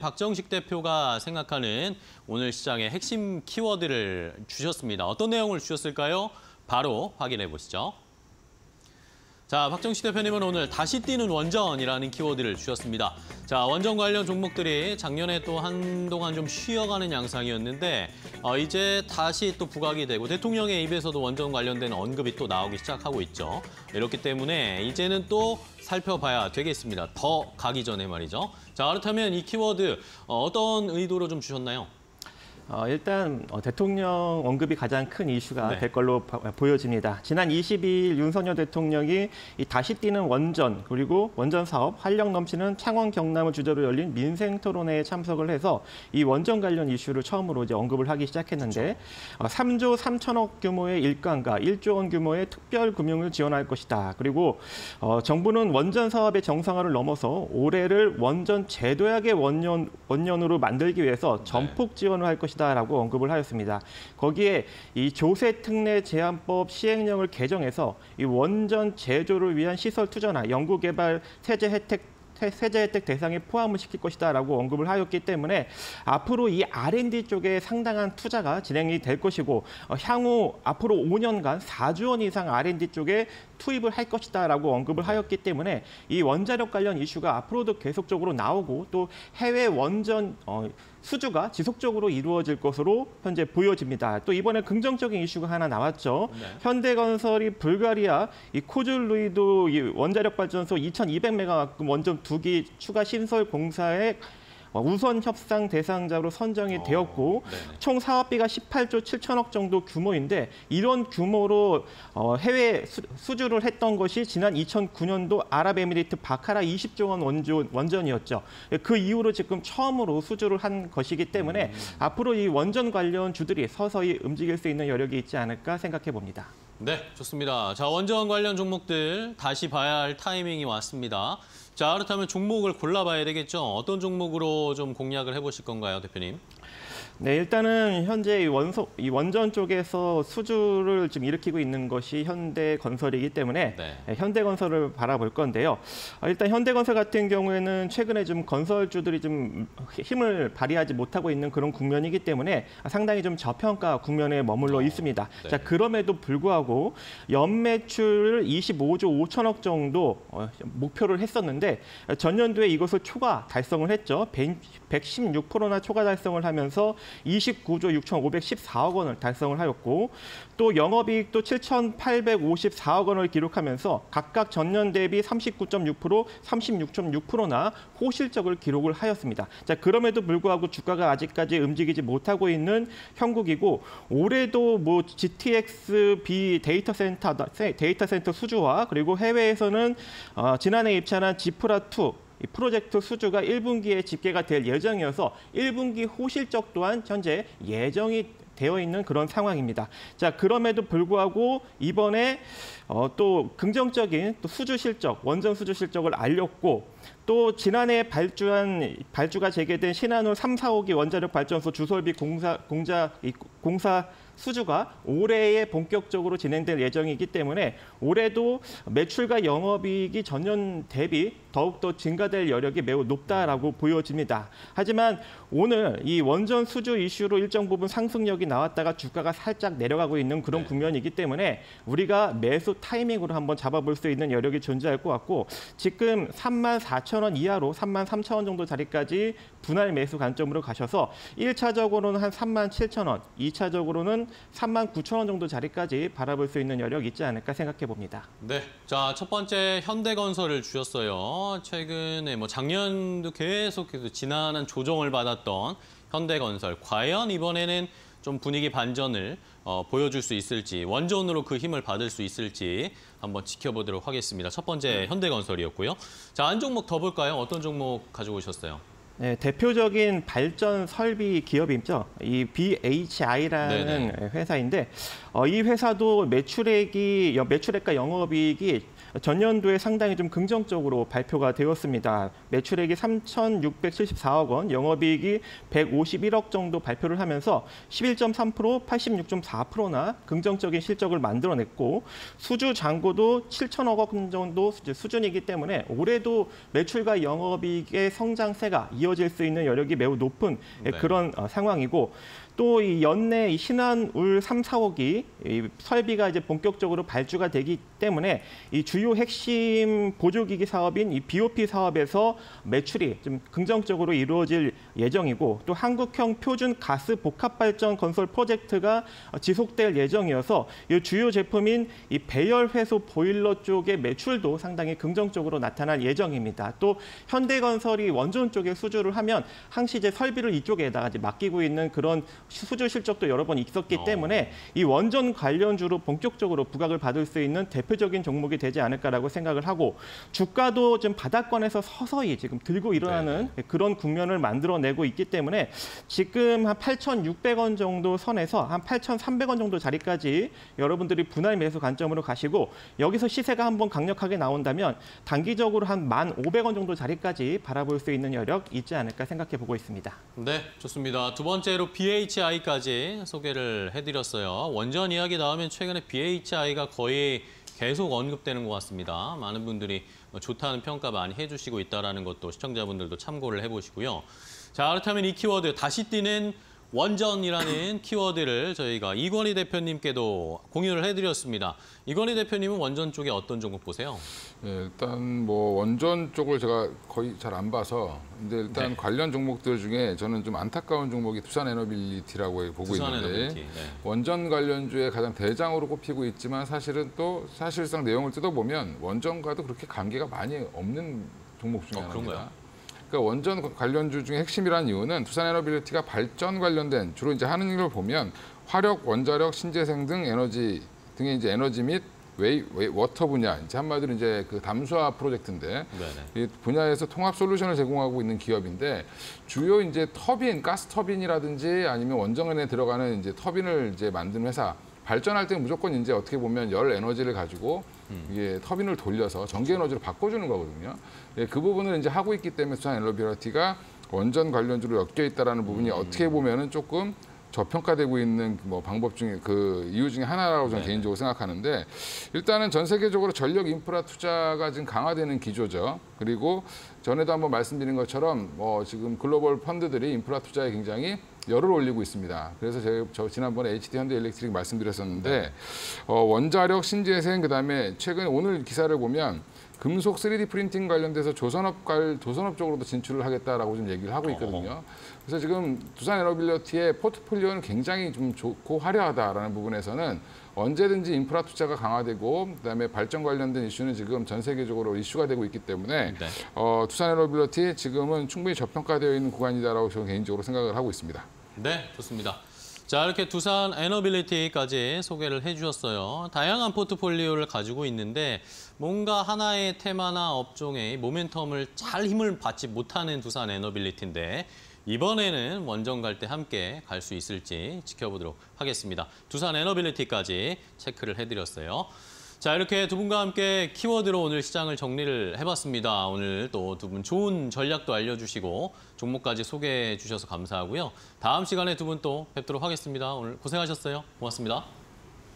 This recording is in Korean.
박정식 대표가 생각하는 오늘 시장의 핵심 키워드를 주셨습니다. 어떤 내용을 주셨을까요? 바로 확인해 보시죠. 자, 박정식 대표님은 오늘 다시 뛰는 원전이라는 키워드를 주셨습니다. 자, 원전 관련 종목들이 작년에 또 한동안 좀 쉬어가는 양상이었는데 이제 다시 또 부각이 되고 대통령의 입에서도 원전 관련된 언급이 또 나오기 시작하고 있죠. 이렇기 때문에 이제는 또 살펴봐야 되겠습니다. 더 가기 전에 말이죠. 자, 그렇다면 이 키워드 어떤 의도로 좀 주셨나요? 일단 대통령 언급이 가장 큰 이슈가 네. 될 걸로 보여집니다. 지난 22일 윤석열 대통령이 이 다시 뛰는 원전 그리고 원전 사업 활력 넘치는 창원 경남을 주제로 열린 민생 토론회에 참석을 해서 이 원전 관련 이슈를 처음으로 이제 언급을 하기 시작했는데 3조 3천억 규모의 일감과 1조 원 규모의 특별 금융을 지원할 것이다. 그리고 정부는 원전 사업의 정상화를 넘어서 올해를 원전 제도약의 원년으로 만들기 위해서 전폭 지원을 할 것이다. 라고 언급을 하였습니다. 거기에 이 조세 특례 제한법 시행령을 개정해서 이 원전 제조를 위한 시설 투자나 연구개발 세제 혜택 대상에 포함을 시킬 것이다라고 언급을 하였기 때문에 앞으로 이 R&D 쪽에 상당한 투자가 진행이 될 것이고 향후 앞으로 5년간 4조 원 이상 R&D 쪽에 투입을 할 것이다라고 언급을 하였기 때문에 이 원자력 관련 이슈가 앞으로도 계속적으로 나오고 또 해외 원전 수주가 지속적으로 이루어질 것으로 현재 보여집니다. 또 이번에 긍정적인 이슈가 하나 나왔죠. 네. 현대건설이 불가리아 이 코줄루이도 이 원자력 발전소 2,200메가와트 원전 2기 추가 신설 공사에 우선 협상 대상자로 선정이 되었고 총 사업비가 18조 7천억 정도 규모인데 이런 규모로 해외 수주를 했던 것이 지난 2009년도 아랍에미리트 바카라 20조 원 원전이었죠. 그 이후로 지금 처음으로 수주를 한 것이기 때문에 앞으로 이 원전 관련 주들이 서서히 움직일 수 있는 여력이 있지 않을까 생각해 봅니다. 네, 좋습니다. 자, 원전 관련 종목들 다시 봐야 할 타이밍이 왔습니다. 자, 그렇다면 종목을 골라봐야 되겠죠. 어떤 종목으로 좀 공략을 해보실 건가요, 대표님? 네, 일단은 현재 이 원전 쪽에서 수주를 지금 일으키고 있는 것이 현대건설이기 때문에 현대건설을 바라볼 건데요. 일단 현대건설 같은 경우에는 최근에 좀 건설주들이 좀 힘을 발휘하지 못하고 있는 그런 국면이기 때문에 상당히 좀 저평가 국면에 머물러 있습니다. 자, 그럼에도 불구하고 연매출 25조 5천억 정도 목표를 했었는데 전년도에 이것을 초과 달성을 했죠. 116%나 초과 달성을 하면서 29조 6,514억 원을 달성을 하였고 또 영업이익도 7,854억 원을 기록하면서 각각 전년 대비 39.6%, 36.6%나 호실적을 기록을 하였습니다. 자, 그럼에도 불구하고 주가가 아직까지 움직이지 못하고 있는 형국이고 올해도 뭐 GTX-B 데이터 센터 수주와 그리고 해외에서는 지난해 입찰한 지프라2 이 프로젝트 수주가 1분기에 집계가 될 예정이어서 1분기 호실적 또한 현재 예정이 되어 있는 그런 상황입니다. 자, 그럼에도 불구하고 이번에 또 긍정적인 또 수주 실적, 원전 수주 실적을 알렸고 또 지난해 발주가 재개된 신한울 3, 4호기 원자력 발전소 주설비 공사 수주가 올해에 본격적으로 진행될 예정이기 때문에 올해도 매출과 영업이익이 전년 대비 더욱더 증가될 여력이 매우 높다라고 보여집니다. 하지만 오늘 이 원전 수주 이슈로 일정 부분 상승력이 나왔다가 주가가 살짝 내려가고 있는 그런 국면이기 때문에 우리가 매수 타이밍으로 한번 잡아볼 수 있는 여력이 존재할 것 같고 지금 34,000원 이하로 33,000원 정도 자리까지 분할 매수 관점으로 가셔서 1차적으로는 한 37,000원, 2차적으로는 39,000원 정도 자리까지 바라볼 수 있는 여력이 있지 않을까 생각해 봅니다. 네, 자, 첫 번째 현대건설을 주셨어요. 최근에 뭐 작년도 계속해서 지난한 조정을 받았던 현대건설. 과연 이번에는 좀 분위기 반전을 보여줄 수 있을지, 원전으로 그 힘을 받을 수 있을지 한번 지켜보도록 하겠습니다. 첫 번째 현대건설이었고요. 자, 한 종목 더 볼까요? 어떤 종목 가지고 오셨어요? 네, 대표적인 발전 설비 기업이죠. 이 BHI라는 회사인데 이 회사도 매출액과 영업이익이 전년도에 상당히 좀 긍정적으로 발표가 되었습니다. 매출액이 3,674억 원, 영업이익이 151억 정도 발표를 하면서 11.3%, 86.4%나 긍정적인 실적을 만들어냈고 수주 잔고도 7천억 원 정도 수준이기 때문에 올해도 매출과 영업이익의 성장세가 이어질 수 있는 여력이 매우 높은 그런 상황이고 또 이 연내 이 신한울 3, 4호기 이 설비가 이제 본격적으로 발주가 되기 때문에 이 주요 핵심 보조기기 사업인 이 BOP 사업에서 매출이 좀 긍정적으로 이루어질 예정이고 또 한국형 표준 가스 복합 발전 건설 프로젝트가 지속될 예정이어서 이 주요 제품인 이 배열 회수 보일러 쪽의 매출도 상당히 긍정적으로 나타날 예정입니다. 또 현대건설이 원전 쪽에 수주를 하면 항시 이제 설비를 이쪽에다가 이제 맡기고 있는 그런 수주 실적도 여러 번 있었기 때문에 이 원전 관련주로 본격적으로 부각을 받을 수 있는 대표적인 종목이 되지 않을까라고 생각을 하고 주가도 좀 바닥권에서 서서히 지금 들고 일어나는 그런 국면을 만들어내고 있기 때문에 지금 한 8,600원 정도 선에서 한 8,300원 정도 자리까지 여러분들이 분할 매수 관점으로 가시고 여기서 시세가 한번 강력하게 나온다면 단기적으로 한 1,500원 정도 자리까지 바라볼 수 있는 여력 있지 않을까 생각해 보고 있습니다. 네, 좋습니다. 두 번째로 BHI까지 소개를 해드렸어요. 원전 이야기 나오면 최근에 BHI가 거의 계속 언급되는 것 같습니다. 많은 분들이 좋다는 평가 많이 해주시고 있다는 것도 시청자분들도 참고를 해보시고요. 자, 그렇다면 이 키워드 다시 뛰는 원전이라는 키워드를 저희가 이건희 대표님께도 공유를 해드렸습니다. 이건희 대표님은 원전 쪽에 어떤 종목 보세요? 네, 일단 뭐 원전 쪽을 제가 거의 잘 안 봐서 근데 일단 관련 종목들 중에 저는 좀 안타까운 종목이 두산에너빌리티라고 보고 있는데 원전 관련주에 가장 대장으로 꼽히고 있지만 사실은 또 사실상 내용을 뜯어보면 원전과도 그렇게 관계가 많이 없는 종목 중에 하나입니다. 그런가요? 그러니까 원전 관련주 중에 핵심이라는 이유는 두산에너빌리티가 발전 관련된 주로 이제 하는 일을 보면 화력, 원자력, 신재생 등 에너지 등의 이제 에너지 및 워터 분야, 이제 한마디로 이제 그 담수화 프로젝트인데 이 분야에서 통합 솔루션을 제공하고 있는 기업인데 주요 이제 터빈, 가스 터빈이라든지 아니면 원전에 들어가는 이제 터빈을 이제 만든 회사. 발전할 때는 무조건 이제 어떻게 보면 열 에너지를 가지고 이게 터빈을 돌려서 전기 에너지로 바꿔주는 거거든요. 예, 그 부분을 이제 하고 있기 때문에 두산에너빌리티가 원전 관련주로 엮여 있다라는 부분이 어떻게 보면은 조금 저평가되고 있는 뭐 방법 중에 그 이유 중에 하나라고 저는 개인적으로 생각하는데 일단은 전 세계적으로 전력 인프라 투자가 지금 강화되는 기조죠. 그리고 전에도 한번 말씀드린 것처럼 지금 글로벌 펀드들이 인프라 투자에 굉장히 열을 올리고 있습니다. 그래서 저 지난번에 HD 현대일렉트릭 말씀드렸었는데 원자력, 신재생 그다음에 최근 오늘 기사를 보면 금속 3D 프린팅 관련돼서 조선업 쪽으로도 진출을 하겠다라고 좀 얘기를 하고 있거든요. 그래서 지금 두산에너빌리티의 포트폴리오는 굉장히 좀 좋고 화려하다라는 부분에서는 언제든지 인프라 투자가 강화되고 그다음에 발전 관련된 이슈는 지금 전 세계적으로 이슈가 되고 있기 때문에 두산에너빌리티 지금은 충분히 저평가되어 있는 구간이다라고 저는 개인적으로 생각을 하고 있습니다. 네, 좋습니다. 자, 이렇게 두산에너빌리티까지 소개를 해주셨어요. 다양한 포트폴리오를 가지고 있는데 뭔가 하나의 테마나 업종의 모멘텀을 잘 힘을 받지 못하는 두산에너빌리티인데 이번에는 원전 갈 때 함께 갈 수 있을지 지켜보도록 하겠습니다. 두산에너빌리티까지 체크를 해드렸어요. 자, 이렇게 두 분과 함께 키워드로 오늘 시장을 정리를 해봤습니다. 오늘 또 두 분 좋은 전략도 알려주시고 종목까지 소개해 주셔서 감사하고요. 다음 시간에 두 분 또 뵙도록 하겠습니다. 오늘 고생하셨어요. 고맙습니다.